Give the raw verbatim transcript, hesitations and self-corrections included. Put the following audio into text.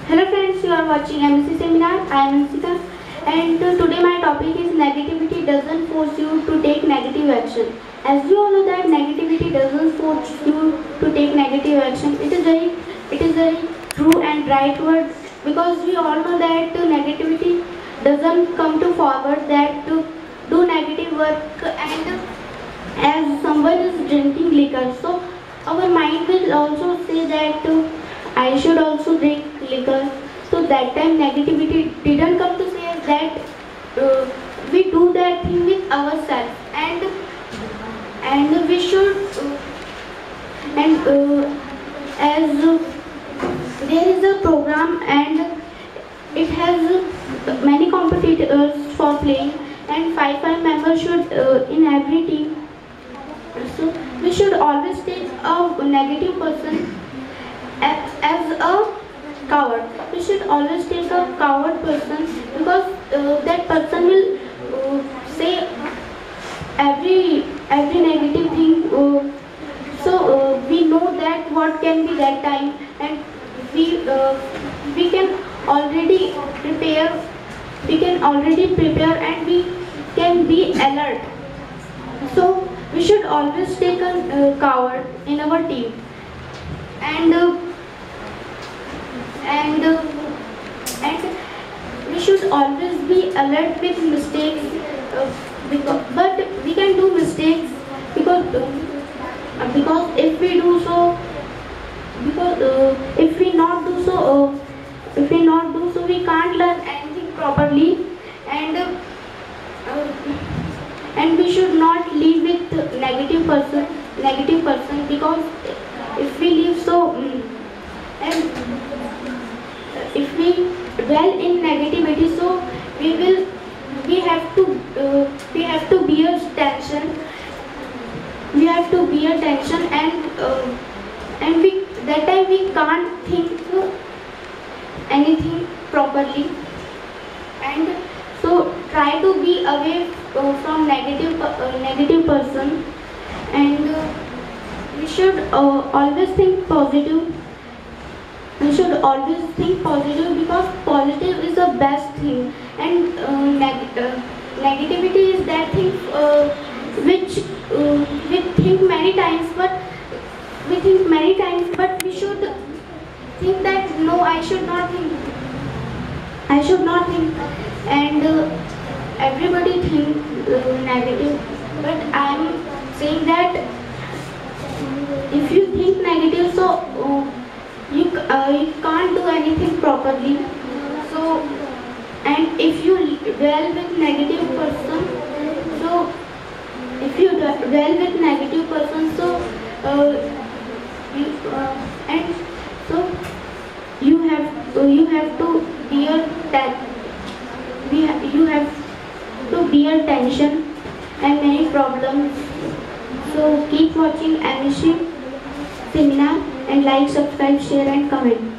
Hello friends, you are watching Mec Seminar. I am Anshika, and uh, today my topic is negativity doesn't force you to take negative action. As you all know that negativity doesn't force you to take negative action. It is very, it is very true and right word, because we all know that uh, negativity doesn't come to forward that to do negative work, and uh, as someone is drinking liquor, so our mind will also say that uh, I should also drink liquor. So that time negativity didn't come to say that uh, we do that thing with ourselves, and and we should uh, and uh, as uh, there is a program and it has uh, many competitors for playing, and five five members should uh, in every team. So we should always take a negative person as, as a coward. We should always take a coward person, because uh, that person will uh, say every every negative thing. Uh, so uh, we know that what can be that time, and we uh, we can already prepare. We can already prepare, and we can be alert. So we should always take a uh, coward in our team, and uh, and uh, and we should always be alert with mistakes. Uh, because, but we can do mistakes because uh, because if we do so, because uh, if we not do so, uh, if we not do so, we can't learn anything properly, and. Uh, uh, And we should not live with negative person, negative person, because if we live so, and if we dwell in negativity, so we will, we have to, uh, we have to bear tension. We have to bear tension, and uh, and we that time we can't think anything properly, and so try to be away uh, from negative uh, negative person, and uh, we should uh, always think positive. We should always think positive, because positive is the best thing, and uh, neg uh, negativity is that thing uh, which uh, we think many times, but we think many times, but we should think that no, I should not think. I should not think, and uh, everybody think uh, negative, but I am saying that if you think negative, so uh, you uh, you can't do anything properly. So, and if you dwell with negative person, so if you dwell with negative person, so uh, you uh, and so you have uh, you have to bear that we ha you have to bear tension and many problems. So keep watching Mec Seminar, and like, subscribe, share and comment.